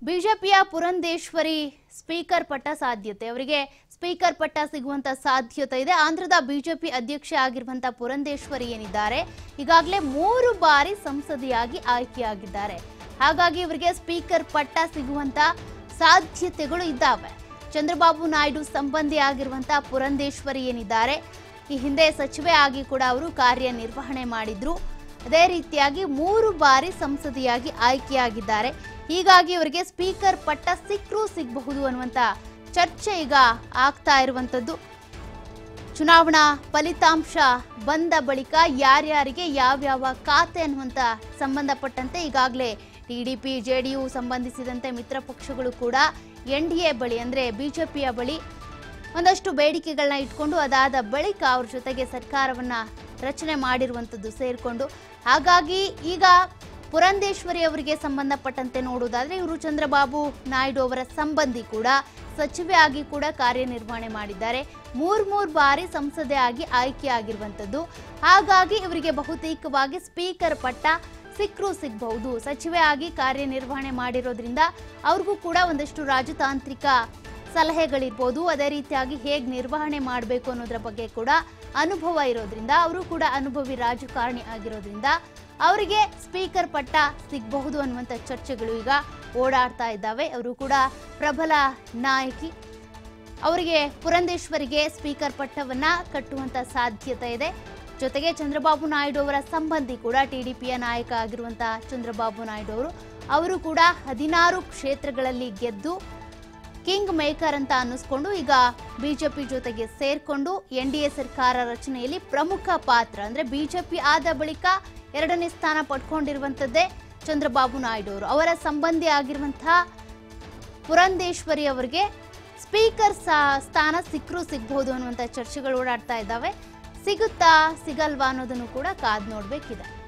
ಬಿಜೆಪಿಯ ಪುರಂದೇಶ್ವರಿ ಸ್ಪೀಕರ್ ಪಟ್ಟ ಸಾಧ್ಯತೆ ಅವರಿಗೆ ಸ್ಪೀಕರ್ ಪಟ್ಟ ಸಿಗುವಂತ ಸಾಧ್ಯತೆ ಇದೆ. ಆಂಧ್ರದ ಬಿಜೆಪಿ ಅಧ್ಯಕ್ಷೆ ಆಗಿರುವಂತ ಪುರಂದೇಶ್ವರಿ ಏನಿದ್ದಾರೆ ಈಗಾಗಲೇ 3 ಬಾರಿ ಸಂಸದೆಯಾಗಿ ಆಯ್ಕೆಯಾಗಿದ್ದಾರೆ. ಹಾಗಾಗಿ ಇವರಿಗೆ ಸ್ಪೀಕರ್ ಪಟ್ಟ ಸಿಗುವಂತ ಸಾಧ್ಯತೆಗಳು ಇದ್ದಾವೆ. ಚಂದ್ರಬಾಬು ನಾಯ್ಡು ಸಂಬಂಧಿ ಆಗಿರುವಂತ ಪುರಂದೇಶ್ವರಿ ಏನಿದ್ದಾರೆ ಈ ಹಿಂದೆ ಸಚಿವೆ ಆಗಿ ಕೂಡ ಅವರು ಕಾರ್ಯನಿರ್ವಹಣೆ ಮಾಡಿದ್ರು. ಅದೇ ರೀತಿಯಾಗಿ 3 ಬಾರಿ ಸಂಸದೆಯಾಗಿ ಆಯ್ಕೆಯಾಗಿದ್ದಾರೆ. ಹೀಗಾಗಿ ಇವರಿಗೆ ಸ್ಪೀಕರ್ ಪಟ್ಟ ಸಿಗಬಹುದು ಅನ್ನುವಂತ ಚರ್ಚೆ ಈಗ ಆಗ್ತಾ ಇರುವಂತದ್ದು. ಚುನಾವಣಾ ಫಲಿತಾಂಶ ಬಂದ ಬಳಿಕ ಯಾರ್ಯಾರಿಗೆ ಯಾವ್ಯಾವ ಖಾತೆ ಅನ್ನುವಂತ ಸಂಬಂಧಪಟ್ಟಂತೆ ಈಗಾಗಲೇ ಟಿಡಿಪಿ ಜೆಡಿಯು ಸಂಬಂಧಿಸಿದಂತೆ ಮಿತ್ರ ಪಕ್ಷಗಳು ಕೂಡ ಎನ್ಡಿಎ ಬಳಿ ಅಂದ್ರೆ ಬಿಜೆಪಿಯ ಬಳಿ ಒಂದಷ್ಟು ಬೇಡಿಕೆಗಳನ್ನ ಇಟ್ಕೊಂಡು ಅದಾದ ಬಳಿಕ ಅವ್ರ ಜೊತೆಗೆ ಸರ್ಕಾರವನ್ನ ರಚನೆ ಮಾಡಿರುವಂತದ್ದು ಸೇರ್ಕೊಂಡು. ಹಾಗಾಗಿ ಈಗ ಪುರಂದೇಶ್ವರಿ ಅವರಿಗೆ ಸಂಬಂಧಪಟ್ಟಂತೆ ನೋಡುವುದಾದ್ರೆ ಇವರು ಚಂದ್ರಬಾಬು ನಾಯ್ಡು ಅವರ ಸಂಬಂಧಿ ಕೂಡ ಸಚಿವೆ ಆಗಿ ಕೂಡ ಕಾರ್ಯನಿರ್ವಹಣೆ ಮಾಡಿದ್ದಾರೆ. 3 ಬಾರಿ ಸಂಸದೆ ಆಗಿ ಆಯ್ಕೆಯಾಗಿರುವಂತದ್ದು. ಹಾಗಾಗಿ ಇವರಿಗೆ ಬಹುತೇಕವಾಗಿ ಸ್ಪೀಕರ್ ಪಟ್ಟ ಸಿಗಬಹುದು. ಸಚಿವೆ ಆಗಿ ಕಾರ್ಯನಿರ್ವಹಣೆ ಮಾಡಿರೋದ್ರಿಂದ ಅವ್ರಿಗೂ ಕೂಡ ಒಂದಷ್ಟು ರಾಜತಾಂತ್ರಿಕ ಸಲಹೆಗಳಿರ್ಬೋದು, ಅದೇ ರೀತಿಯಾಗಿ ಹೇಗೆ ನಿರ್ವಹಣೆ ಮಾಡಬೇಕು ಅನ್ನೋದ್ರ ಬಗ್ಗೆ ಕೂಡ ಅನುಭವ ಇರೋದ್ರಿಂದ ಅವರು ಕೂಡ ಅನುಭವಿ ರಾಜಕಾರಣಿ ಆಗಿರೋದ್ರಿಂದ ಅವರಿಗೆ ಸ್ಪೀಕರ್ ಪಟ್ಟ ಸಿಗಬಹುದು ಅನ್ನುವಂಥ ಚರ್ಚೆಗಳು ಈಗ ಓಡಾಡ್ತಾ ಇದ್ದಾವೆ. ಅವರು ಕೂಡ ಪ್ರಬಲ ನಾಯಕಿ. ಅವರಿಗೆ ಪುರಂದೇಶ್ವರಿಗೆ ಸ್ಪೀಕರ್ ಪಟ್ಟವನ್ನ ಕಟ್ಟುವಂತ ಸಾಧ್ಯತೆ ಇದೆ. ಜೊತೆಗೆ ಚಂದ್ರಬಾಬು ನಾಯ್ಡು ಅವರ ಸಂಬಂಧಿ ಕೂಡ ಟಿಡಿಪಿಯ ನಾಯಕ ಆಗಿರುವಂತಹ ಚಂದ್ರಬಾಬು ನಾಯ್ಡು ಅವರು ಕೂಡ 16 ಕ್ಷೇತ್ರಗಳಲ್ಲಿ ಗೆದ್ದು ಕಿಂಗ್ ಮೇಕರ್ ಅಂತ ಅನ್ನಿಸ್ಕೊಂಡು ಈಗ ಬಿಜೆಪಿ ಜೊತೆಗೆ ಸೇರ್ಕೊಂಡು ಎನ್ಡಿಎ ಸರ್ಕಾರ ರಚನೆಯಲ್ಲಿ ಪ್ರಮುಖ ಪಾತ್ರ ಅಂದ್ರೆ ಬಿಜೆಪಿ ಆದ ಬಳಿಕ 2ನೇ ಸ್ಥಾನ ಪಡ್ಕೊಂಡಿರುವಂತದ್ದೇ ಚಂದ್ರಬಾಬು ನಾಯ್ಡು ಅವರ ಸಂಬಂಧಿ ಆಗಿರುವಂತಹ ಪುರಂದೇಶ್ವರಿ ಅವರಿಗೆ ಸ್ಪೀಕರ್ ಸ್ಥಾನ ಸಿಗಬಹುದು ಅನ್ನುವಂಥ ಚರ್ಚೆಗಳು ಓಡಾಡ್ತಾ ಇದ್ದಾವೆ. ಸಿಗುತ್ತಾ ಸಿಗಲ್ವಾ ಅನ್ನೋದನ್ನು ಕೂಡ ಕಾದ್ ನೋಡ್ಬೇಕಿದೆ.